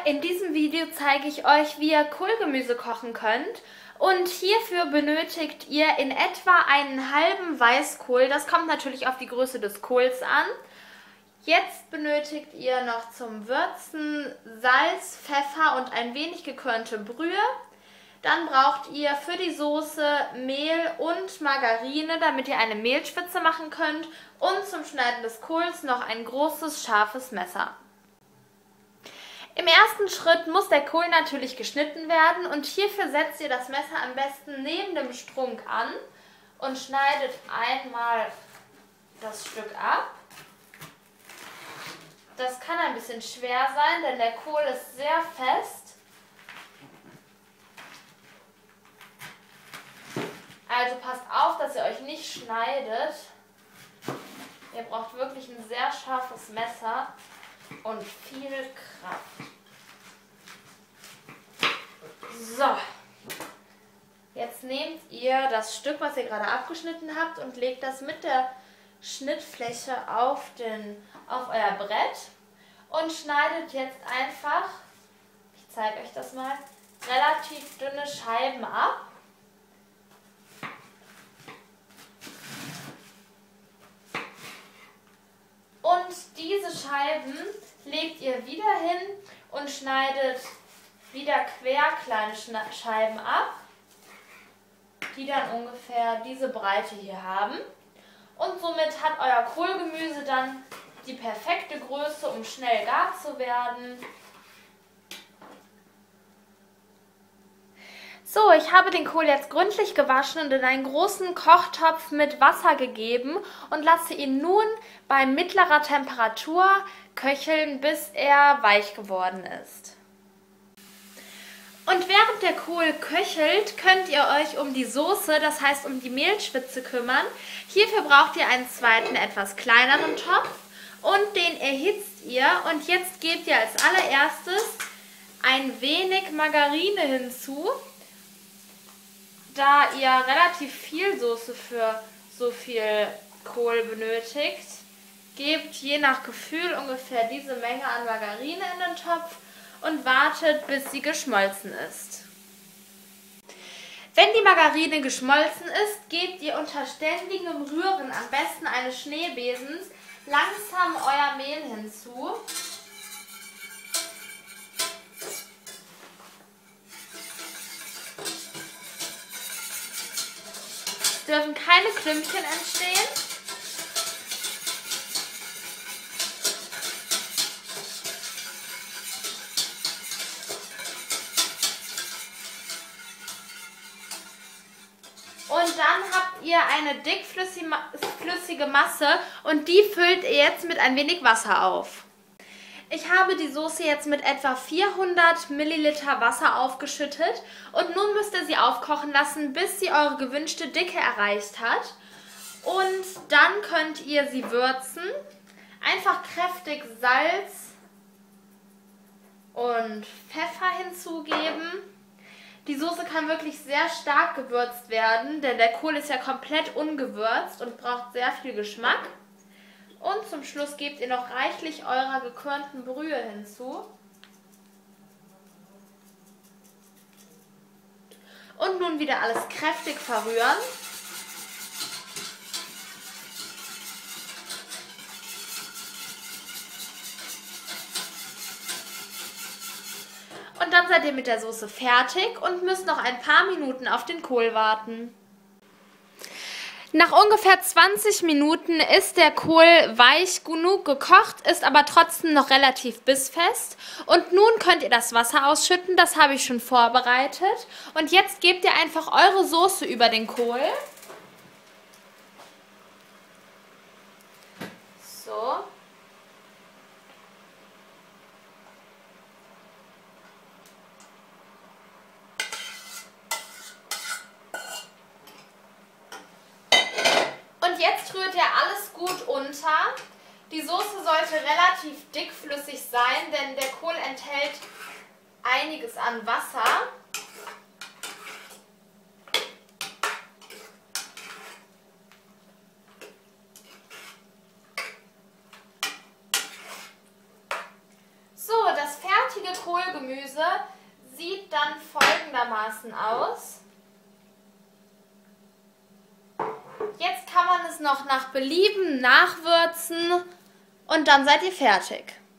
in diesem Video zeige ich euch, wie ihr Kohlgemüse kochen könnt. Und hierfür benötigt ihr in etwa einen halben Weißkohl. Das kommt natürlich auf die Größe des Kohls an. Jetzt benötigt ihr noch zum Würzen Salz, Pfeffer und ein wenig gekörnte Brühe. Dann braucht ihr für die Soße Mehl und Margarine, damit ihr eine Mehlschwitze machen könnt. Und zum Schneiden des Kohls noch ein großes, scharfes Messer. Im ersten Schritt muss der Kohl natürlich geschnitten werden und hierfür setzt ihr das Messer am besten neben dem Strunk an und schneidet einmal das Stück ab. Das kann ein bisschen schwer sein, denn der Kohl ist sehr fest. Also passt auf, dass ihr euch nicht schneidet. Ihr braucht wirklich ein sehr scharfes Messer und viel Kraft. So, jetzt nehmt ihr das Stück, was ihr gerade abgeschnitten habt, und legt das mit der Schnittfläche auf euer Brett und schneidet jetzt einfach, ich zeige euch das mal, relativ dünne Scheiben ab. Und diese Scheiben legt ihr wieder hin und schneidet wieder quer kleine Scheiben ab, die dann ungefähr diese Breite hier haben. Und somit hat euer Kohlgemüse dann die perfekte Größe, um schnell gar zu werden. So, ich habe den Kohl jetzt gründlich gewaschen und in einen großen Kochtopf mit Wasser gegeben und lasse ihn nun bei mittlerer Temperatur köcheln, bis er weich geworden ist. Und während der Kohl köchelt, könnt ihr euch um die Soße, das heißt um die Mehlschwitze, kümmern. Hierfür braucht ihr einen zweiten, etwas kleineren Topf und den erhitzt ihr. Und jetzt gebt ihr als allererstes ein wenig Margarine hinzu. Da ihr relativ viel Soße für so viel Kohl benötigt, gebt je nach Gefühl ungefähr diese Menge an Margarine in den Topf und wartet, bis sie geschmolzen ist. Wenn die Margarine geschmolzen ist, gebt ihr unter ständigem Rühren, am besten eines Schneebesens, langsam euer Mehl hinzu. Es dürfen keine Klümpchen entstehen. Und dann habt ihr eine dickflüssige Masse und die füllt ihr jetzt mit ein wenig Wasser auf. Ich habe die Soße jetzt mit etwa 400 Milliliter Wasser aufgeschüttet und nun müsst ihr sie aufkochen lassen, bis sie eure gewünschte Dicke erreicht hat. Und dann könnt ihr sie würzen. Einfach kräftig Salz und Pfeffer hinzugeben. Die Soße kann wirklich sehr stark gewürzt werden, denn der Kohl ist ja komplett ungewürzt und braucht sehr viel Geschmack. Und zum Schluss gebt ihr noch reichlich eurer gekörnten Brühe hinzu. Und nun wieder alles kräftig verrühren. Und dann seid ihr mit der Soße fertig und müsst noch ein paar Minuten auf den Kohl warten. Nach ungefähr 20 Minuten ist der Kohl weich genug gekocht, ist aber trotzdem noch relativ bissfest. Und nun könnt ihr das Wasser ausschütten, das habe ich schon vorbereitet. Und jetzt gebt ihr einfach eure Soße über den Kohl. So. Und jetzt rührt ihr alles gut unter. Die Soße sollte relativ dickflüssig sein, denn der Kohl enthält einiges an Wasser. So, das fertige Kohlgemüse Kohlgemüse sieht dann folgendermaßen aus. Jetzt kann man es noch nach Belieben nachwürzen und dann seid ihr fertig.